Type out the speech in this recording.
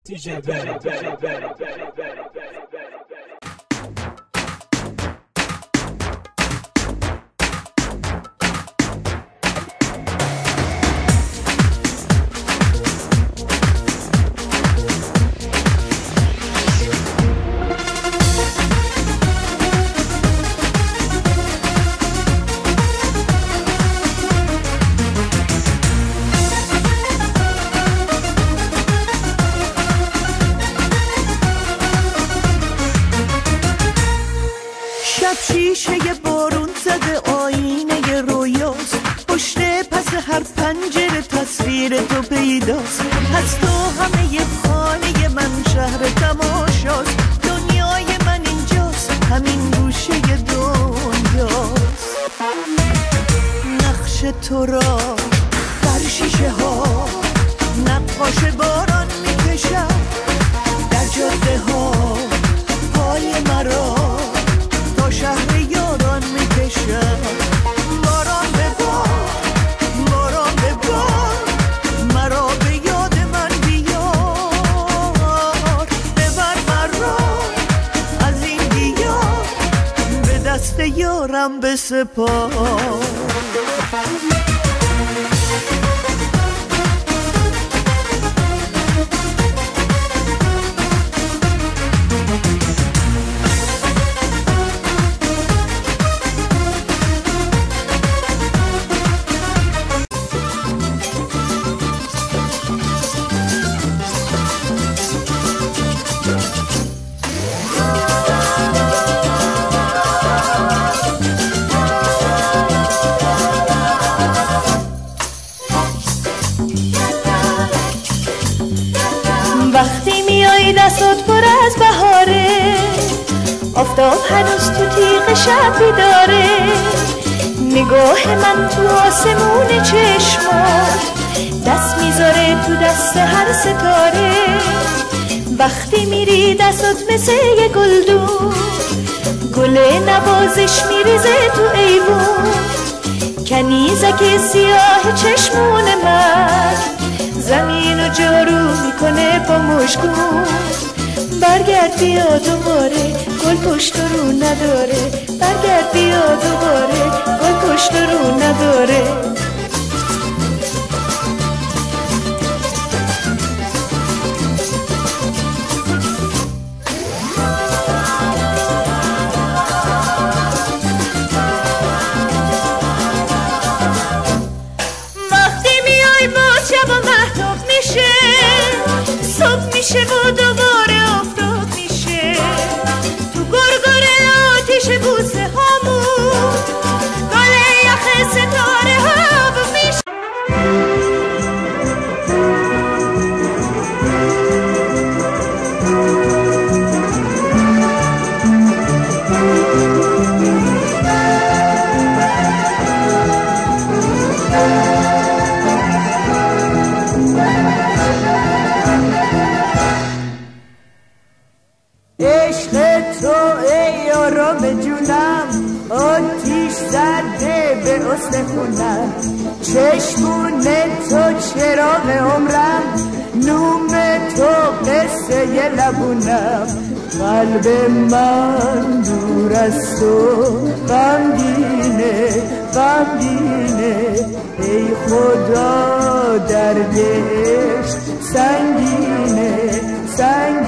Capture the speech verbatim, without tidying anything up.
شیشه بارون زده آینه رویاست، پشت پس هر پنجره تصویر تو پیداست. از تو همه ی خانه من شهر تماشاست، دنیای من اینجاست، همین گوشه دنیاست. نقش تو را بر شیشه ها نقاش باران میکشم، در جاده ها پای مرا تا شهر یاران میکشم. باران به بار، باران به بار، مرا به یاد من بیار. ببر مرا از این دیار، به دست یارم بسپار. وقتی میای دستات پر از بهاره، آفتاب هنوز تو تیغ شب بیداره. نگاه من تو آسمون چشمات دست میذاره تو دست هر ستاره. وقتی میری دستات مثل یه گلدون، گل نوازش میریزه تو ایوون. کنیزک سیاه چشمون من زمین و جارو میکنه با مشکون. برگرد بیا دوباره، گل پشت رو نداره. برگرد بیا دوباره، گل پشت رو نداره. صبح میشه و دوباره آفتاب میشه، تو گرگر آتیش بوسه هامون گل یخ ستاره ها میشه. عشق تو ای آرام جونم، آتیش زده به حسن خونم. چشمون تو چراغ عمرم، نوم تو قصه لبونم. قلب من دور از تو غمگینه غمگینه، ای خدا درد عشق سنگینه سنگینه.